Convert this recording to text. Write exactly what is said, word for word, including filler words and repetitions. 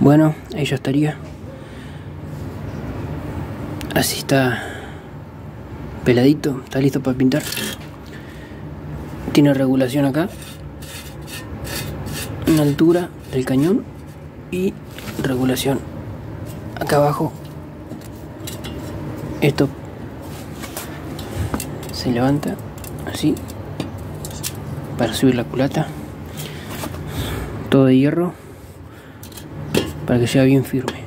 Bueno, ahí ya estaría. Así está peladito, está listo para pintar. Tiene regulación acá, una altura del cañón y regulación acá abajo. Esto se levanta así para subir la culata, todo de hierro para que sea bien firme.